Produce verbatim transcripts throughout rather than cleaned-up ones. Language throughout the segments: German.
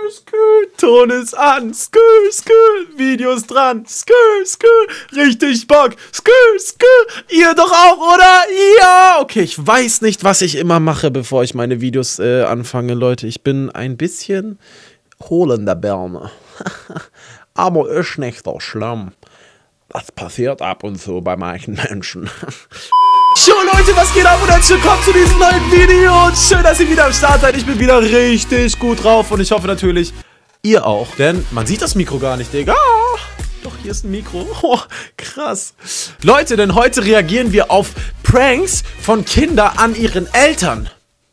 skr, Ton ist an, skr, skr, Videos dran, skr, skr, richtig Bock, skr, skr, ihr doch auch, oder? Ja! Okay, ich weiß nicht, was ich immer mache, bevor ich meine Videos äh, anfange, Leute. Ich bin ein bisschen hohl in der Birne. Aber ist nicht so schlimm. Das passiert ab und zu bei manchen Menschen. So Leute, was geht ab und herzlich willkommen zu diesem neuen Video. Und schön, dass ihr wieder am Start seid. Ich bin wieder richtig gut drauf und ich hoffe natürlich, ihr auch. Denn man sieht das Mikro gar nicht, Digga. Doch, hier ist ein Mikro. Oh, krass. Leute, denn heute reagieren wir auf Pranks von Kindern an ihren Eltern.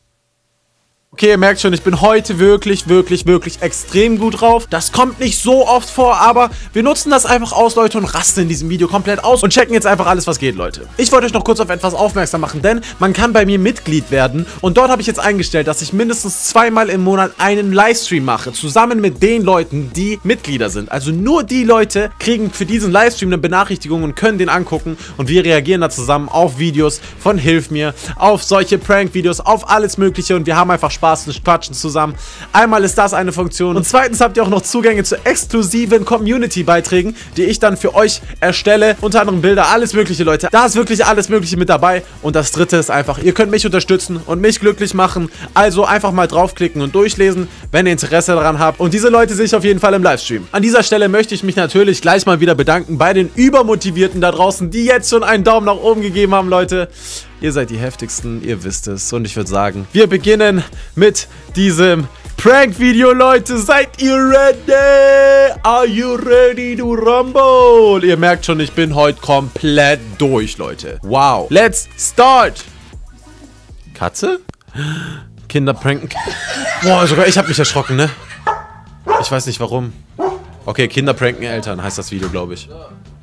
Okay, ihr merkt schon, ich bin heute wirklich, wirklich, wirklich extrem gut drauf. Das kommt nicht so oft vor, aber wir nutzen das einfach aus, Leute, und rasten in diesem Video komplett aus und checken jetzt einfach alles, was geht, Leute. Ich wollte euch noch kurz auf etwas aufmerksam machen, denn man kann bei mir Mitglied werden und dort habe ich jetzt eingestellt, dass ich mindestens zweimal im Monat einen Livestream mache, zusammen mit den Leuten, die Mitglieder sind. Also nur die Leute kriegen für diesen Livestream eine Benachrichtigung und können den angucken und wir reagieren da zusammen auf Videos von Hilf mir, auf solche Prank-Videos, auf alles Mögliche und wir haben einfach Spaß. Spaß und quatschen zusammen. Einmal ist das eine Funktion und zweitens habt ihr auch noch Zugänge zu exklusiven Community-Beiträgen, die ich dann für euch erstelle. Unter anderem Bilder, alles mögliche, Leute. Da ist wirklich alles mögliche mit dabei. Und das dritte ist einfach, ihr könnt mich unterstützen und mich glücklich machen. Also einfach mal draufklicken und durchlesen, wenn ihr Interesse daran habt. Und diese Leute sehe ich auf jeden Fall im Livestream. An dieser Stelle möchte ich mich natürlich gleich mal wieder bedanken bei den Übermotivierten da draußen, die jetzt schon einen Daumen nach oben gegeben haben, Leute. Ihr seid die heftigsten, ihr wisst es. Und ich würde sagen, wir beginnen mit diesem Prank-Video, Leute. Seid ihr ready? Are you ready to rumble? Ihr merkt schon, ich bin heute komplett durch, Leute. Wow. Let's start. Katze? Kinder pranken. Boah, sogar ich habe mich erschrocken, ne? Ich weiß nicht warum. Okay, Kinder pranken Eltern heißt das Video, glaube ich.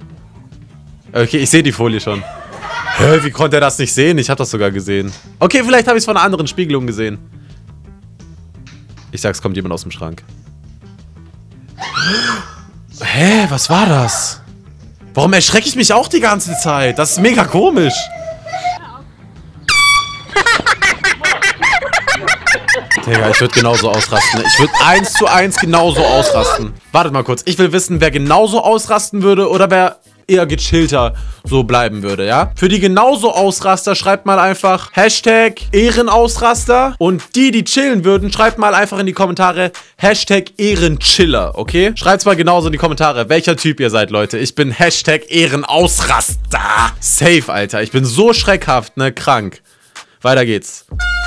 Okay, ich sehe die Folie schon. Hä, wie konnte er das nicht sehen? Ich habe das sogar gesehen. Okay, vielleicht habe ich es von einer anderen Spiegelung gesehen. Ich sag's, kommt jemand aus dem Schrank. Hä, was war das? Warum erschrecke ich mich auch die ganze Zeit? Das ist mega komisch. Digga, ich würde genauso ausrasten. Ich würde eins zu eins genauso ausrasten. Wartet mal kurz. Ich will wissen, wer genauso ausrasten würde oder wer eher gechillter so bleiben würde, ja? Für die genauso Ausraster schreibt mal einfach Hashtag Ehrenausraster und die, die chillen würden, schreibt mal einfach in die Kommentare Hashtag Ehrenchiller, okay? Schreibt's mal genauso in die Kommentare, welcher Typ ihr seid, Leute. Ich bin Hashtag Ehrenausraster. Safe, Alter. Ich bin so schreckhaft, ne? Krank. Weiter geht's.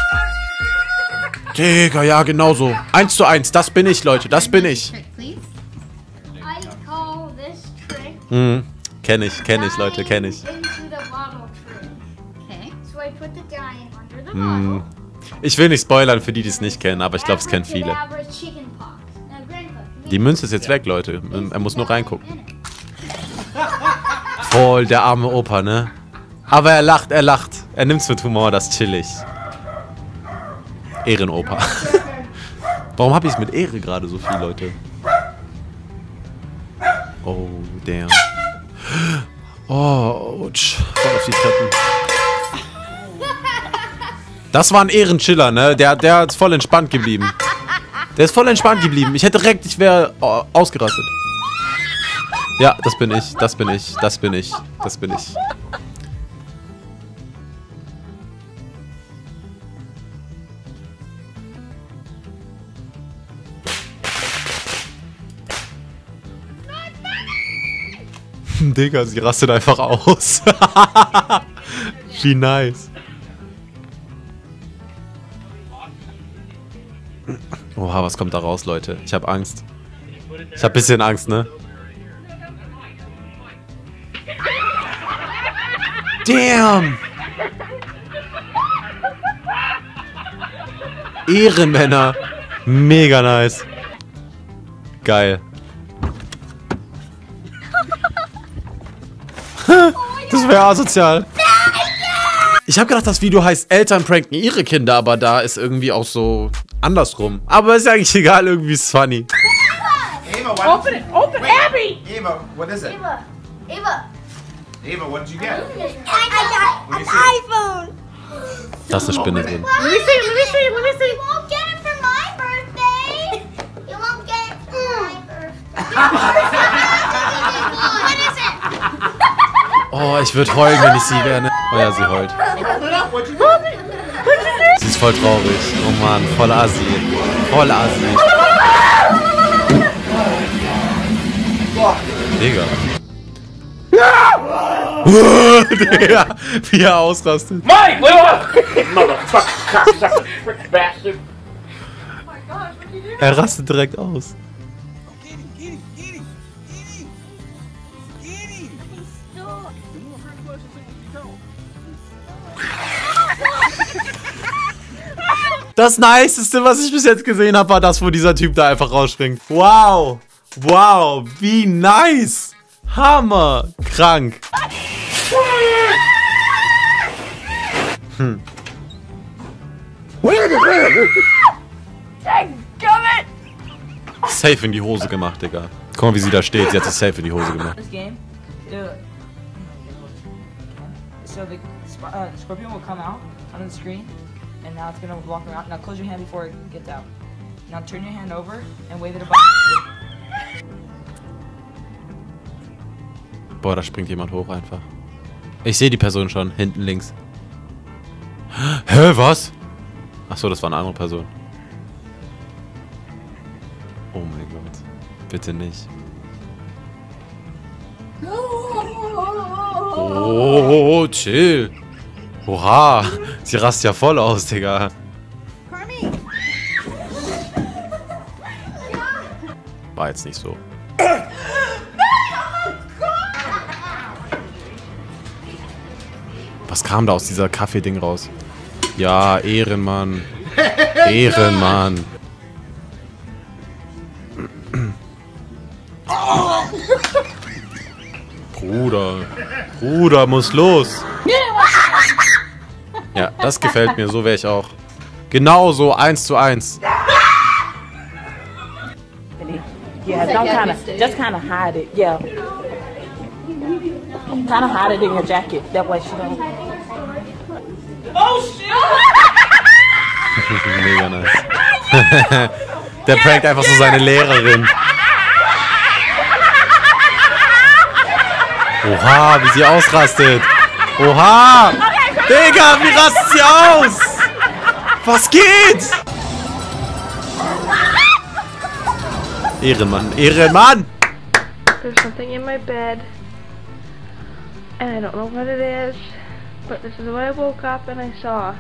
Digga, ja, genauso. Eins zu eins, das bin ich, Leute. Das bin ich. Mhm. Kenn ich, kenn ich, Leute, kenn ich. Hm. Ich will nicht spoilern für die, die es nicht kennen, aber ich glaube, es kennen viele. Die Münze ist jetzt weg, Leute. Er muss nur reingucken. Voll der arme Opa, ne? Aber er lacht, er lacht. Er nimmt's mit Humor, das chillig. Ehrenopa. Warum habe ich es mit Ehre gerade so viel, Leute? Oh, damn. Oh, ouch. Voll auf die Treppen. Das war ein Ehrenchiller, ne? Der, der ist voll entspannt geblieben. Der ist voll entspannt geblieben. Ich hätte direkt, ich wäre oh, ausgerastet. Ja, das bin ich, das bin ich, das bin ich, das bin ich. Digga, sie rastet einfach aus. Wie nice. Oha, was kommt da raus, Leute? Ich hab Angst. Ich hab ein bisschen Angst, ne? Damn! Ehrenmänner. Mega nice. Geil. Das wäre asozial. Ich habe gedacht, das Video heißt Eltern pranken ihre Kinder, aber da ist irgendwie auch so andersrum. Aber ist ja eigentlich egal, irgendwie ist es funny. Ava, why open it, open it, Abby! Ava, what is it? Ava, Ava. Ava, what did you get? I got an iPhone. Da ist eine Spinne drin. Let me see, let me see, let me see. You won't get it for my birthday. You won't Oh, ich würde heulen, wenn ich sie wäre. Oh ja, sie heult. Sie ist voll traurig. Oh Mann, voll assi. Voll assi. Digga. Digga, wie er ausrastet. Mike, motherfucker, bastard. Er rastet direkt aus. Das Niceste, was ich bis jetzt gesehen habe, war das, wo dieser Typ da einfach rausspringt. Wow. Wow. Wie nice. Hammer. Krank. Hm. Safe in die Hose gemacht, Digga. Guck mal, wie sie da steht. Sie hat sich safe in die Hose gemacht. So the uh, scorpion will come out on the screen, and now it's gonna walk around. Now close your hand before it gets out. Now turn your hand over and wave it about. Boah, da springt jemand hoch einfach. Ich sehe die Person schon, hinten links. Hä, was? Achso, das war eine andere Person. Oh mein Gott. Bitte nicht. Oh, chill. Oha. Sie rast ja voll aus, Digga. War jetzt nicht so. Was kam da aus dieser Kaffee-Ding raus? Ja, Ehrenmann. Ehrenmann. Bruder. Bruder, muss los. Ja, das gefällt mir. So wäre ich auch. Genauso, eins zu eins. Yeah, don't kind of, just kind of hide it. Yeah. Kind of hide it in your jacket. That way she don't. Oh shit! Mega nice. Der prankt einfach so seine Lehrerin. Oha, wie sie ausrastet. Oha! Digga, wie rastet sie aus? Was geht? Ehrenmann, Ehrenmann! There's something in my bed, and I don't know what it is, but this is what I woke up and I saw.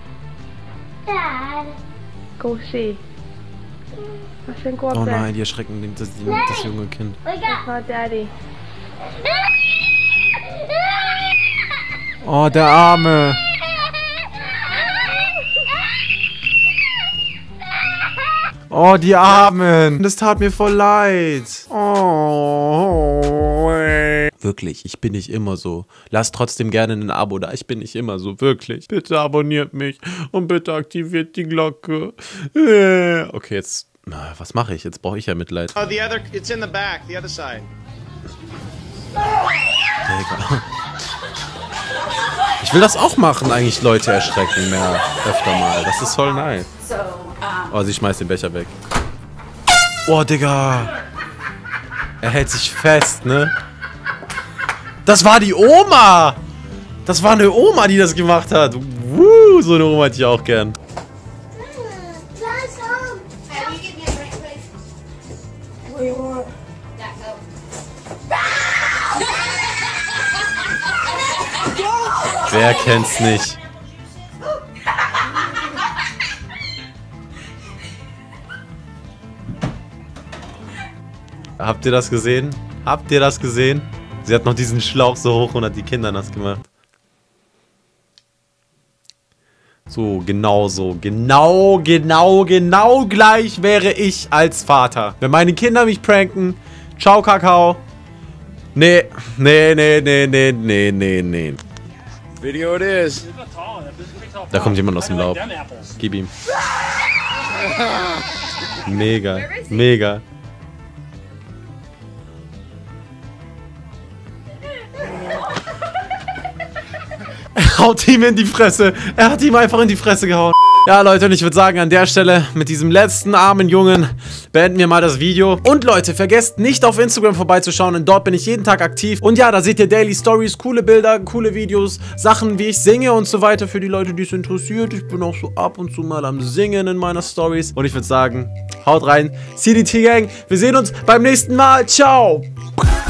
Dad. Go see. I think go up Oh there. nein, die erschrecken das, das junge Kind. Wake That's up. not Daddy. Oh, der Arme. Oh, die Armen. Das tat mir voll leid. Oh. Wirklich, ich bin nicht immer so. Lasst trotzdem gerne ein Abo da. Ich bin nicht immer so, wirklich. Bitte abonniert mich und bitte aktiviert die Glocke. Okay, jetzt, was mache ich? Jetzt brauche ich ja Mitleid. Oh, the other, it's in the back, the other side. Digga. Ich will das auch machen, eigentlich Leute erschrecken mehr, öfter mal. Das ist voll nice. Oh, sie schmeißt den Becher weg. Oh, Digga. Er hält sich fest, ne? Das war die Oma! Das war eine Oma, die das gemacht hat. Woo, so eine Oma hätte ich auch gern. Wer kennt's nicht? Habt ihr das gesehen? Habt ihr das gesehen? Sie hat noch diesen Schlauch so hoch und hat die Kinder nass gemacht. So, genau so. Genau, genau, genau gleich wäre ich als Vater. Wenn meine Kinder mich pranken, ciao Kakao. Nee, nee, nee, nee, nee, nee, nee, nee. Video it is. Da kommt jemand aus dem Laub. Gib ihm. Mega, mega. haut ihm in die Fresse. Er hat ihm einfach in die Fresse gehauen. Ja, Leute, und ich würde sagen, an der Stelle, mit diesem letzten armen Jungen, beenden wir mal das Video. Und Leute, vergesst nicht auf Instagram vorbeizuschauen, denn dort bin ich jeden Tag aktiv. Und ja, da seht ihr Daily Stories, coole Bilder, coole Videos, Sachen, wie ich singe und so weiter, für die Leute, die es interessiert. Ich bin auch so ab und zu mal am Singen in meiner Stories. Und ich würde sagen, haut rein, C D T Gang, wir sehen uns beim nächsten Mal. Ciao!